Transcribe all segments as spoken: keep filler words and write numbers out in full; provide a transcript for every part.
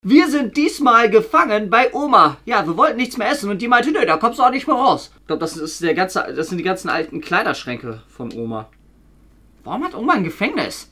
Wir sind diesmal gefangen bei Oma. Ja, wir wollten nichts mehr essen und die meinte, nö, da kommst du auch nicht mehr raus. Ich glaube, das ist der ganze, das sind die ganzen alten Kleiderschränke von Oma. Warum hat Oma ein Gefängnis?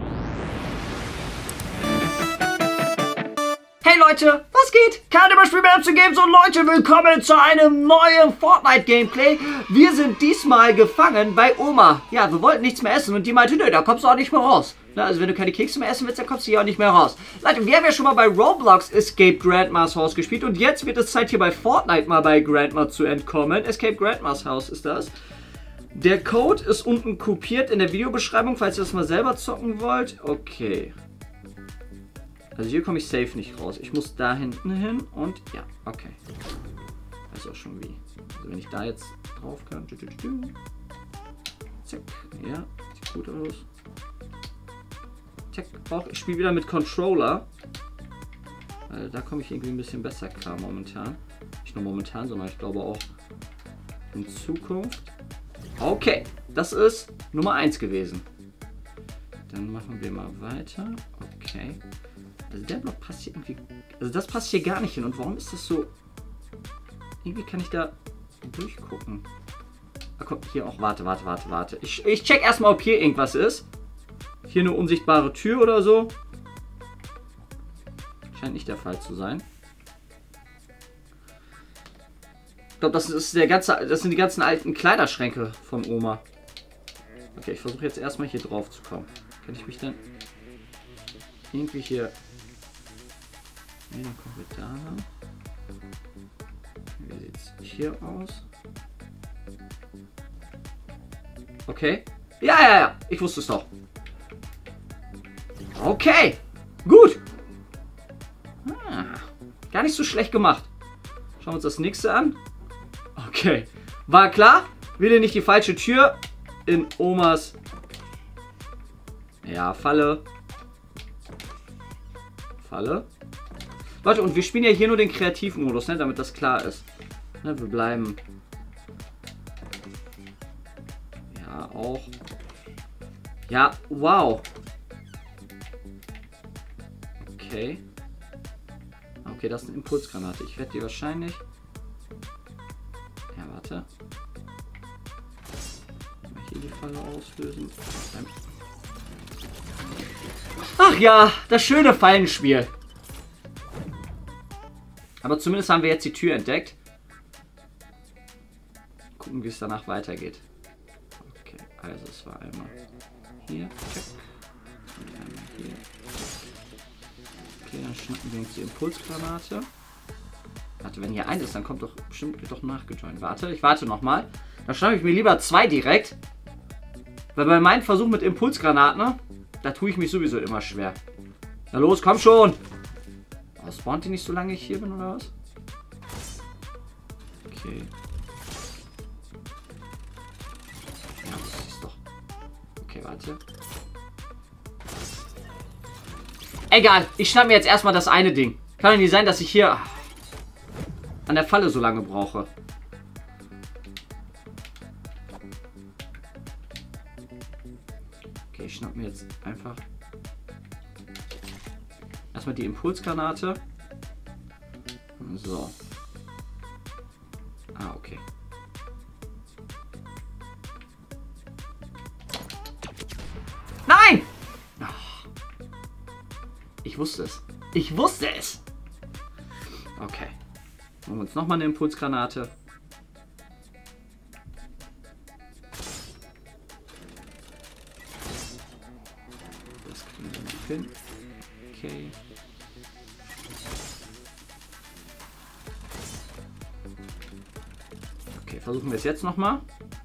Hey Leute, was geht? Keine Beispiele mehr zu Games und Leute, willkommen zu einem neuen Fortnite-Gameplay. Wir sind diesmal gefangen bei Oma. Ja, wir wollten nichts mehr essen und die meinte, nö, da kommst du auch nicht mehr raus. Na, also wenn du keine Kekse mehr essen willst, dann kommst du hier auch nicht mehr raus. Leute, wir haben ja schon mal bei Roblox Escape Grandma's House gespielt und jetzt wird es Zeit, hier bei Fortnite mal bei Grandma zu entkommen. Escape Grandma's House ist das. Der Code ist unten kopiert in der Videobeschreibung, falls ihr das mal selber zocken wollt. Okay. Also hier komme ich safe nicht raus. Ich muss da hinten hin und ja, okay. Weiß auch schon wie. Also wenn ich da jetzt drauf kann. Zack, ja, sieht gut aus. Zack, auch ich spiele wieder mit Controller. Weil da komme ich irgendwie ein bisschen besser klar momentan. Nicht nur momentan, sondern ich glaube auch in Zukunft. Okay, das ist Nummer eins gewesen. Dann machen wir mal weiter. Okay. Also der Block passt hier irgendwie... Also das passt hier gar nicht hin. Und warum ist das so... Irgendwie kann ich da durchgucken. Ah, guck, hier auch. Warte, warte, warte, warte. Ich, ich check erstmal, ob hier irgendwas ist. Hier eine unsichtbare Tür oder so. Scheint nicht der Fall zu sein. Ich glaube, das ist der ganze... Das sind die ganzen alten Kleiderschränke von Oma. Okay, ich versuche jetzt erstmal hier drauf zu kommen. Kann ich mich dann... Irgendwie hier... Ne, dann kommen wir da lang. Wie sieht es hier aus? Okay. Ja, ja, ja. Ich wusste es doch. Okay. Gut. Ah, gar nicht so schlecht gemacht. Schauen wir uns das nächste an. Okay. War klar? Wieder nicht die falsche Tür in Omas... Ja, Falle. Falle. Leute, und wir spielen ja hier nur den Kreativmodus, ne, damit das klar ist. Ne, wir bleiben... Ja, auch. Ja, wow. Okay. Okay, das ist eine Impulsgranate. Ich werde die wahrscheinlich... Ja, warte. Mal hier die Falle auslösen. Ach ja, das schöne Fallenspiel. Aber zumindest haben wir jetzt die Tür entdeckt. Gucken, wie es danach weitergeht. Okay, also es war einmal hier. Check. Und einmal hier. Okay, dann schnappen wir uns die Impulsgranate. Warte, wenn hier eine ist, dann kommt doch bestimmt doch nachgejoint. Warte, ich warte nochmal. Dann schnappe ich mir lieber zwei direkt. Weil bei meinem Versuch mit Impulsgranaten, da tue ich mich sowieso immer schwer. Na los, komm schon! Oh, spawnt die nicht, solange ich hier bin, oder was? Okay. Ja, das ist doch... Okay, warte. Egal, ich schnapp mir jetzt erstmal das eine Ding. Kann doch nicht sein, dass ich hier an der Falle so lange brauche. Okay, ich schnapp mir jetzt einfach... Erstmal die Impulsgranate. So. Ah, okay. Nein! Ach. Ich wusste es. Ich wusste es! Okay. Machen wir uns nochmal eine Impulsgranate. Das kriegen wir noch hin. Okay. Okay, versuchen wir es jetzt nochmal.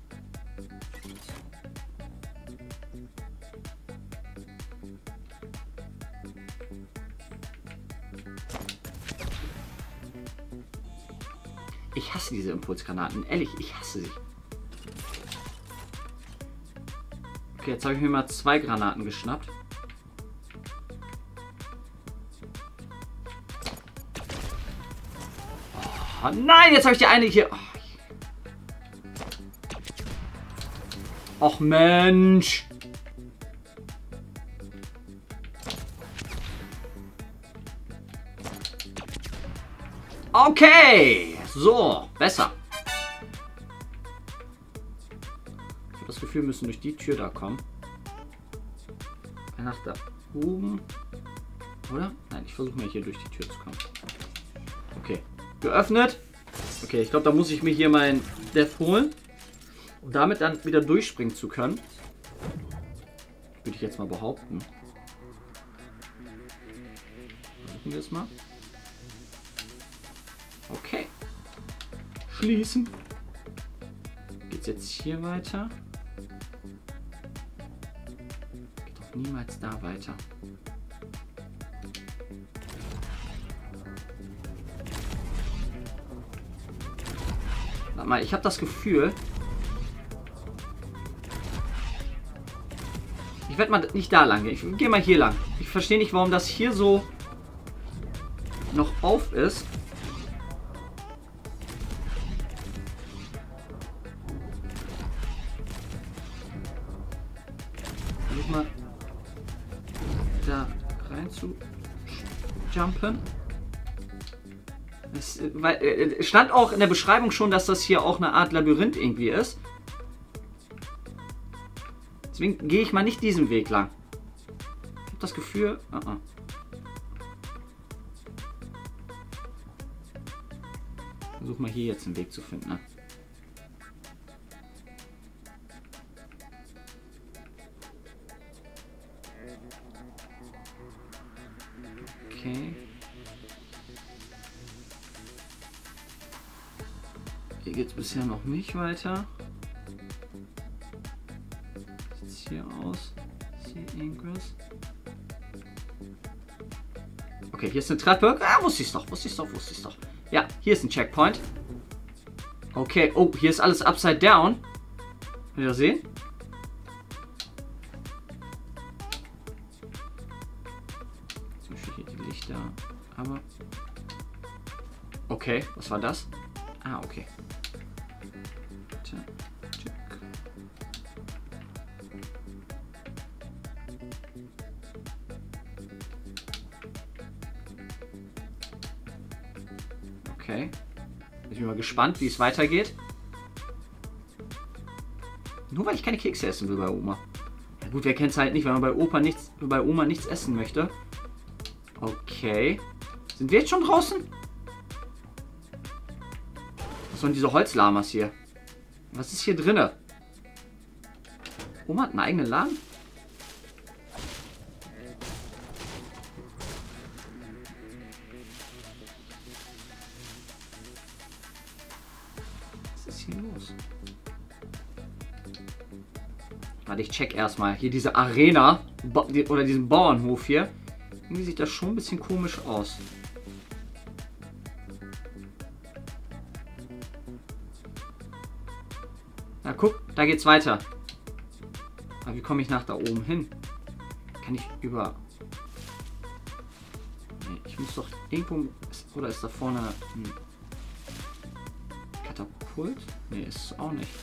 Ich hasse diese Impulsgranaten. Ehrlich, ich hasse sie. Okay, jetzt habe ich mir mal zwei Granaten geschnappt. Oh nein, jetzt habe ich die eine hier. Oh. Och Mensch. Okay. So, besser. Ich habe das Gefühl, wir müssen durch die Tür da kommen. Nach da oben. Oder? Nein, ich versuche mal hier durch die Tür zu kommen. Okay. Geöffnet. Okay, ich glaube, da muss ich mir hier mein Death holen. Um damit dann wieder durchspringen zu können. Würde ich jetzt mal behaupten. Versuchen wir es mal. Okay. Schließen. Geht's jetzt hier weiter? Geht doch niemals da weiter. Warte mal, ich habe das Gefühl... Ich werde mal nicht da lang gehen. Ich gehe mal hier lang. Ich verstehe nicht, warum das hier so noch auf ist. Versuch mal da rein zu jumpen. Es äh, stand auch in der Beschreibung schon, dass das hier auch eine Art Labyrinth irgendwie ist. Deswegen gehe ich mal nicht diesen Weg lang. Ich habe das Gefühl... Uh -uh. Versuch mal hier jetzt einen Weg zu finden. Ne? Okay. Hier geht es bisher noch nicht weiter. Hier aus. Ist hier irgendwas? Okay, hier ist eine Treppe. Ah, wusste ich doch, wusste ich doch, wusste ich doch. Ja, hier ist ein Checkpoint. Okay, oh, hier ist alles upside down. Könnt ihr das sehen? Zum Beispiel hier die Lichter. Aber. Okay, was war das? Ah, okay. Tja. Okay. Ich bin mal gespannt, wie es weitergeht. Nur weil ich keine Kekse essen will bei Oma. Ja gut, wer kennt es halt nicht, wenn man bei Opa nichts, bei Oma nichts essen möchte. Okay. Sind wir jetzt schon draußen? Was sind diese Holzlamas hier? Was ist hier drinne? Oma hat einen eigenen Laden? Los. Warte, ich check erstmal. Hier diese Arena oder diesen Bauernhof hier. Irgendwie sieht das schon ein bisschen komisch aus. Na guck, da geht's weiter. Aber wie komme ich nach da oben hin? Kann ich über... Nee, ich muss doch irgendwo... Oder ist da vorne ein Katapult? Nee, ist es auch nicht.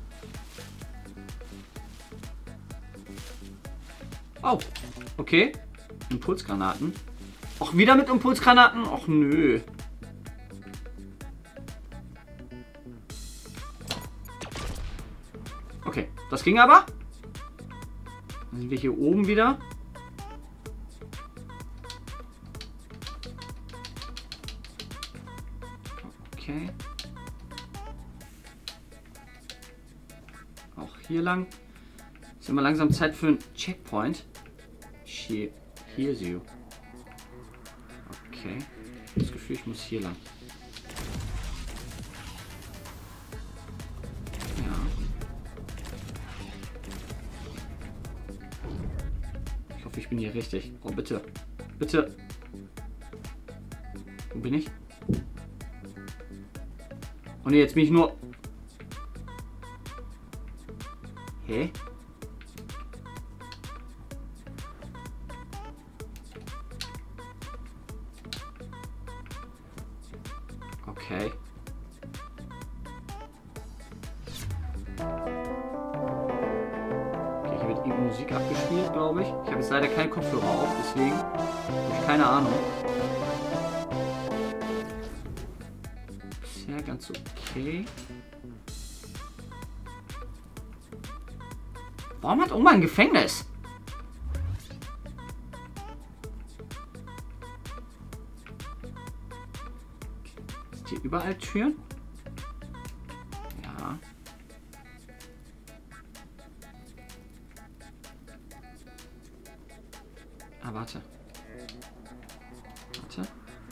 Oh, okay. Impulsgranaten. Auch wieder mit Impulsgranaten? Och nö. Okay, das ging aber. Dann sind wir hier oben wieder. Okay. Auch hier lang. Ist immer langsam Zeit für einen Checkpoint. She hears you. Okay. Das Gefühl, ich muss hier lang. Ja. Ich hoffe, ich bin hier richtig. Oh, bitte. Bitte. Wo bin ich? Oh ne, jetzt bin ich nur... Hä? Okay. Okay, hier wird die Musik abgespielt, glaube ich. Ich habe jetzt leider keinen Kopfhörer auf, deswegen habe ich keine Ahnung. ganz okay. Warum hat Oma ein Gefängnis? Sind hier überall Türen? Ja. Ah, warte. Warte.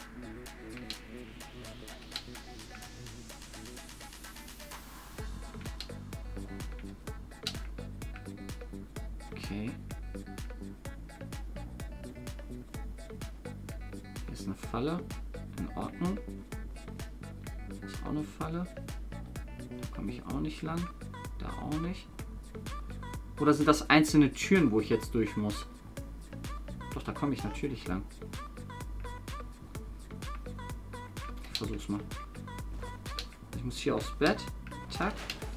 Okay. Hier ist eine Falle. In Ordnung. Hier ist auch eine Falle. Da komme ich auch nicht lang. Da auch nicht. Oder sind das einzelne Türen, wo ich jetzt durch muss? Doch, da komme ich natürlich lang. Ich versuch's mal. Ich muss hier aufs Bett. Zack.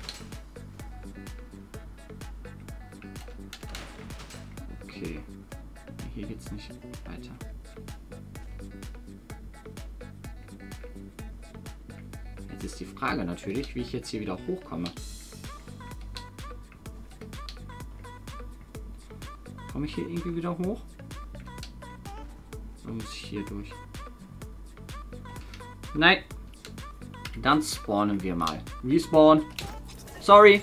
Okay. Hier geht's nicht weiter. Jetzt ist die Frage natürlich, wie ich jetzt hier wieder hochkomme. Komme ich hier irgendwie wieder hoch? Oder muss ich hier durch? Nein. Dann spawnen wir mal. Respawn. Sorry.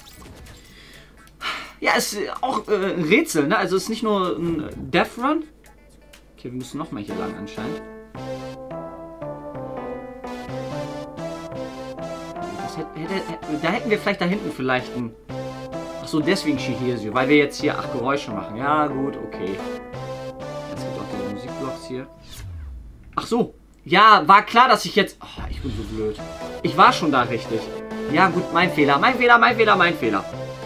Ja, ist auch äh, ein Rätsel, ne? Also es ist nicht nur ein Death Run. Okay, wir müssen nochmal hier lang anscheinend. Das hätte, hätte, da hätten wir vielleicht da hinten vielleicht ein... Achso, deswegen Shihesio, weil wir jetzt hier acht Geräusche machen. Ja, gut, okay. Jetzt gibt es auch diese Musikblocks hier. Ach so. Ja, war klar, dass ich jetzt... Oh, ich bin so blöd. Ich war schon da richtig. Ja, gut, mein Fehler, mein Fehler, mein Fehler, mein Fehler.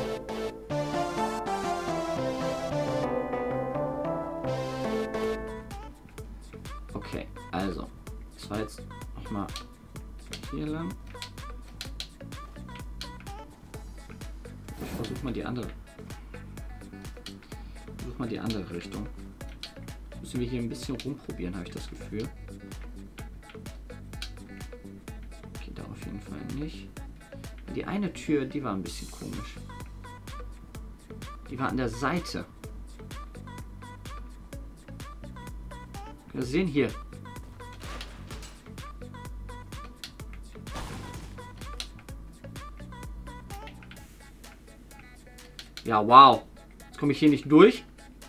Okay, also. Das war jetzt nochmal hier lang. Ich versuche mal die andere. Versuch mal die andere Richtung. Müssen wir hier ein bisschen rumprobieren, habe ich das Gefühl. Okay, da auf jeden Fall nicht. Die eine Tür, die war ein bisschen komisch. Die war an der Seite. Wir sehen hier. Ja, wow. Jetzt komme ich hier nicht durch.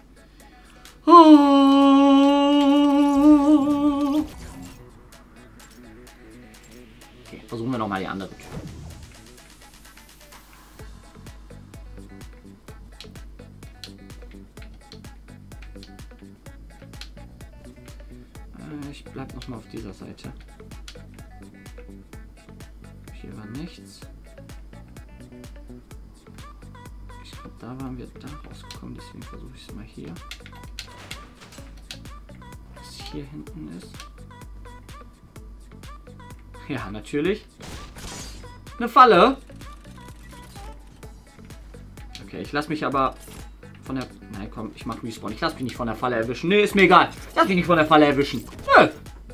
Okay, versuchen wir nochmal die andere Tür. Ich bleib nochmal auf dieser Seite. Hier war nichts. Ich glaube, da waren wir da rausgekommen, deswegen versuche ich es mal hier. Was hier hinten ist. Ja, natürlich. Eine Falle. Okay, ich lasse mich aber von der... Nein, komm, ich mache Respawn. Ich lasse mich nicht von der Falle erwischen. Nee, ist mir egal. Lass mich nicht von der Falle erwischen. Nö.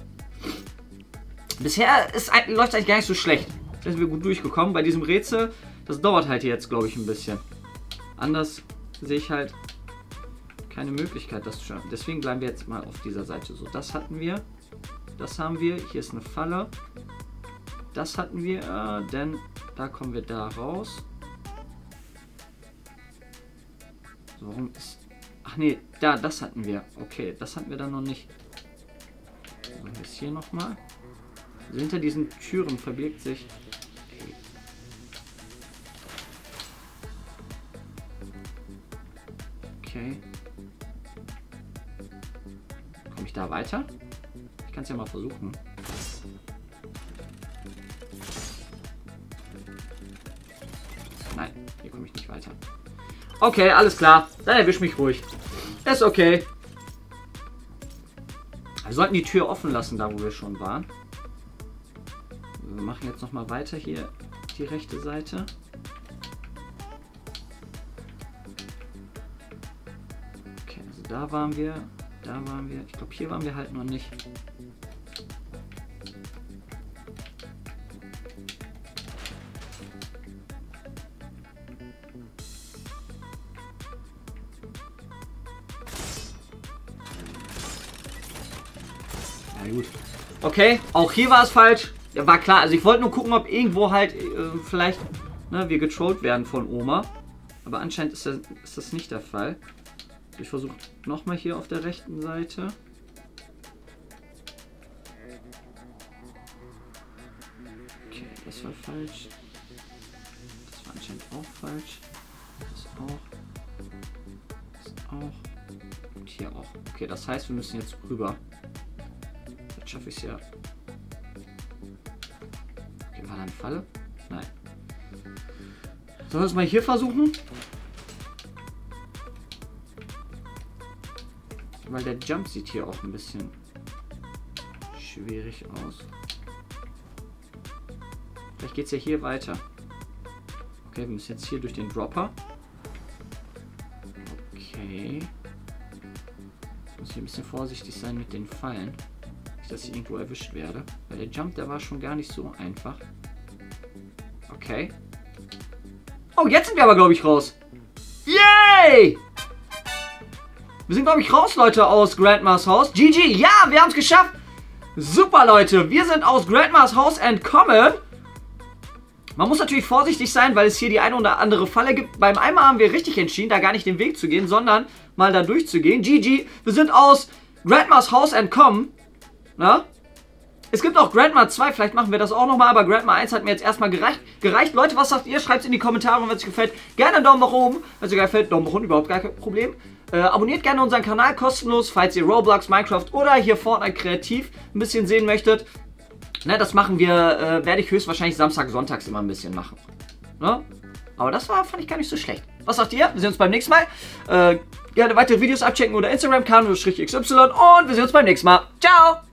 Bisher läuft es eigentlich gar nicht so schlecht. Da sind wir gut durchgekommen. Bei diesem Rätsel, das dauert halt jetzt, glaube ich, ein bisschen. Anders sehe ich halt keine Möglichkeit, das zu schaffen. Deswegen bleiben wir jetzt mal auf dieser Seite. So, das hatten wir. Das haben wir. Hier ist eine Falle. Das hatten wir, äh, denn da kommen wir da raus. So, warum ist... Ach nee, da, das hatten wir. Okay, das hatten wir dann noch nicht. So, jetzt hier nochmal. Also hinter diesen Türen verbirgt sich... Okay. Komme ich da weiter? Ich kann es ja mal versuchen. Nein, hier komme ich nicht weiter. Okay, alles klar. Dann erwisch mich ruhig. Ist okay. Wir sollten die Tür offen lassen, da wo wir schon waren. Wir machen jetzt nochmal weiter hier die rechte Seite. Okay, also da waren wir. Da waren wir. Ich glaube, hier waren wir halt noch nicht. Na gut. Okay, auch hier war es falsch. Ja, war klar. Also ich wollte nur gucken, ob irgendwo halt äh, vielleicht ne, wir getrollt werden von Oma. Aber anscheinend ist das, ist das nicht der Fall. Ich versuche nochmal hier auf der rechten Seite. Okay, das war falsch. Das war anscheinend auch falsch. Das auch. Das auch. Und hier auch. Okay, das heißt, wir müssen jetzt rüber. Jetzt schaffe ich es ja. Okay, war da eine Falle? Nein. Sollen wir es mal hier versuchen? Weil der Jump sieht hier auch ein bisschen schwierig aus. Vielleicht geht es ja hier weiter. Okay, wir müssen jetzt hier durch den Dropper. Okay. Ich muss hier ein bisschen vorsichtig sein mit den Fallen. Nicht, dass ich irgendwo erwischt werde. Weil der Jump, der war schon gar nicht so einfach. Okay. Oh, jetzt sind wir aber, glaube ich, raus. Yay! Wir sind, glaube ich, raus, Leute, aus Grandmas Haus. G G, ja, wir haben es geschafft. Super, Leute, wir sind aus Grandmas Haus entkommen. Man muss natürlich vorsichtig sein, weil es hier die eine oder andere Falle gibt. Beim einmal haben wir richtig entschieden, da gar nicht den Weg zu gehen, sondern mal da durchzugehen. G G, wir sind aus Grandmas Haus entkommen. Na? Es gibt auch Grandma zwei, vielleicht machen wir das auch nochmal, aber Grandma eins hat mir jetzt erstmal gereicht. gereicht. Leute, was sagt ihr? Schreibt es in die Kommentare, wenn es euch gefällt. Gerne einen Daumen nach oben. Wenn es euch gefällt, Daumen nach unten, überhaupt gar kein Problem. Äh, abonniert gerne unseren Kanal kostenlos, falls ihr Roblox, Minecraft oder hier Fortnite kreativ ein bisschen sehen möchtet. Ne, das machen wir, äh, werde ich höchstwahrscheinlich Samstag, Sonntags immer ein bisschen machen. Ne? Aber das war, fand ich gar nicht so schlecht. Was sagt ihr? Wir sehen uns beim nächsten Mal. Äh, gerne weitere Videos abchecken oder Instagram, Kanu X Y und wir sehen uns beim nächsten Mal. Ciao!